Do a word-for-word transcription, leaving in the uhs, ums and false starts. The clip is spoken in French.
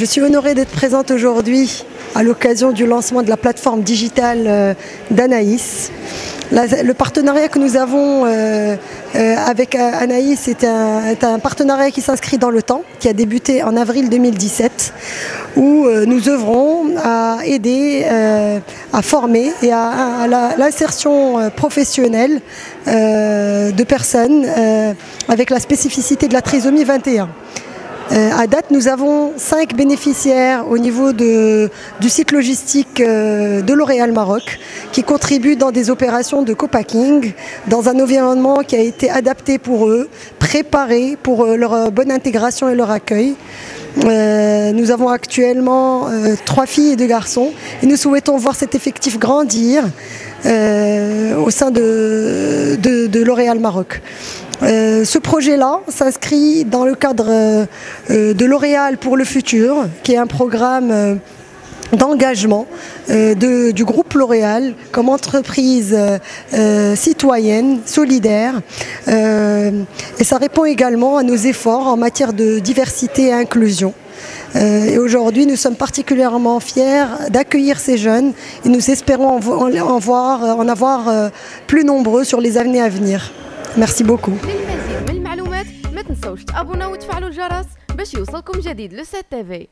Je suis honorée d'être présente aujourd'hui à l'occasion du lancement de la plateforme digitale d'Anaïs. Le partenariat que nous avons euh, euh, avec Anaïs est un, est un partenariat qui s'inscrit dans le temps, qui a débuté en avril deux mille dix-sept, où euh, nous œuvrons à aider, euh, à former et à, à l'insertion professionnelle euh, de personnes euh, avec la spécificité de la trisomie vingt et un. Euh, à date, nous avons cinq bénéficiaires au niveau de, du site logistique euh, de L'Oréal Maroc qui contribuent dans des opérations de co-packing dans un environnement qui a été adapté pour eux, préparé pour euh, leur bonne intégration et leur accueil. Euh, nous avons actuellement euh, trois filles et deux garçons et nous souhaitons voir cet effectif grandir euh, au sein de, de, de L'Oréal Maroc. Euh, ce projet-là s'inscrit dans le cadre euh, de L'Oréal pour le futur, qui est un programme euh, d'engagement euh, de, du groupe L'Oréal comme entreprise euh, citoyenne, solidaire. Euh, et ça répond également à nos efforts en matière de diversité et inclusion. Euh, et aujourd'hui, nous sommes particulièrement fiers d'accueillir ces jeunes et nous espérons en, en, en, voir, en avoir euh, plus nombreux sur les années à venir. Merci beaucoup. للمزيد من المعلومات ما تنسوش تابوناو وتفعلوا الجرس باش يوصلكم جديد لو سات تي في.